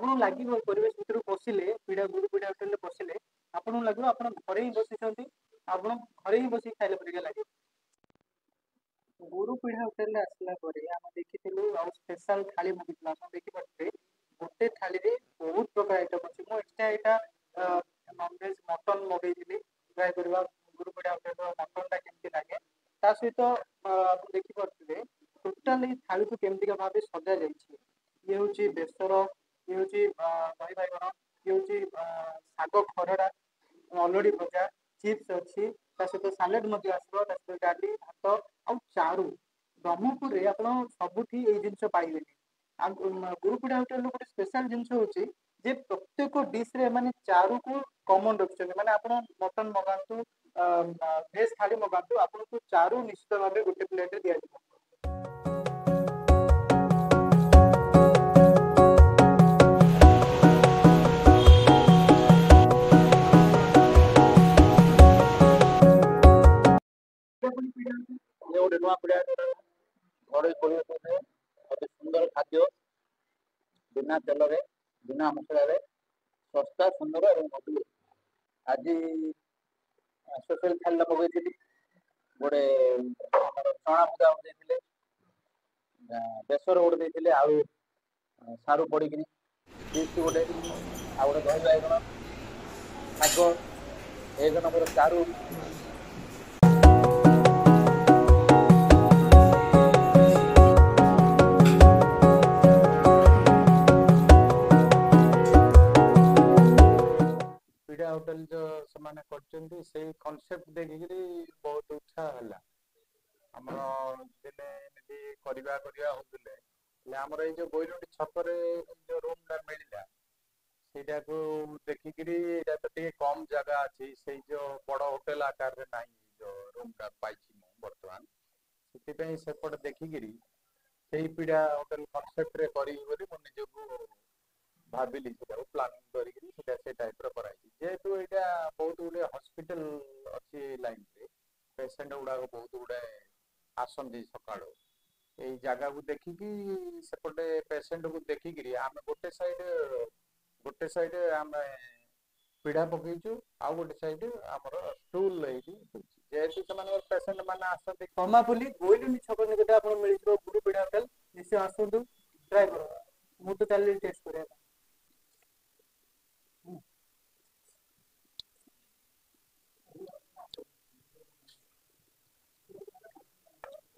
आपन लागिवो परिवेश भितर पसिले पीड़ा गुरु पीड़ा होटल पसिले आपन लागिवो आपन घरे ही बसिछंती आपन घरे ही बसी खाइले परिका लागे गुरु पीड़ा होटल आसला परे हम देखिथिलु आ स्पेशल थाली मगितला हम देखि पड़ते गोटे थाली रे बहुत प्रकार आइटम अछि मो एक्स्ट्रा एटा नॉन वेज मटन मगैथिली ट्राई करबा गुरु पीड़ा होटल मटन ता केमति लागे ता सहित आप देखि पड़ते टोटली थाली को केमति का भाबे सजा जाइछि ये होची बेसर ये होची दही बाइगण ये होची साग खरडा अलड़ी भजा चिप्स अच्छी सहित सालेड आसो डाली भात आ चारू ब्रह्मपुर रे आपण सबुठी ए जिंस पाइबेनी गुरुपीड़ा होटल गोटे स्पेशल जिनस होची जे प्रत्येक डिश रे माने चारू को कॉमन रखछन माने आपण मटन मगांतु भेज थाली मगांतु आपण को चारू निश्चित भाबे गोटे प्लेट रे दिया जिवो ये गोटे नुआ पीड़ा घर परिवेश अति सुंदर खाद्य बिना तेल रे बिना मसला रे सस्ता सुंदर और मधुर आज स्पेशल थाली मगैली गोटे चना भजा गोटे बेसर गोटे देते आलू सारू पड़ी चिप्स गोटे आ गोटे दही बाइगण शाग एक नंबर चारू पीड़ा होटल जो समान करचंती से कांसेप्ट देखिकरी बहुत उत्साह हला हमर दिने निधि करबा होतले ले हमर ए जो गोइरुंडी छपरे जो रूम दा मिलिला सेटा को देखिकरी एटा तो टे कम जगह अछि से जो बड़ होटल आकार रे नाही जो रूम दा पाइछि मु वर्तमान सेति पई सेपट देखिकरी सेही पीड़ा होटल कांसेप्ट रे करी बोली मु निजको भाबिली सेटा प्लानिंग करी सेटा से टाइप रो कराई जेतु एटा बहुत गुडे हॉस्पिटल अछि लाइन रे पेशेंट गुडा बहुत गुडे आसंदी सकाळो ए जगह को देखि कि सेपटे पेशेंट को देखि कि हम गोटे साइड हम पीड़ा पकईचु आ गोटे साइड हमर स्टूल लेकी जेतु समान पेशेंट माने आसंदी कमापुली गोइलुनी छक निकटे आपण मिलितो गुरु पीड़ा होटल निश्चय आसंतु ट्राई करो मु तो चली टेस्ट करिया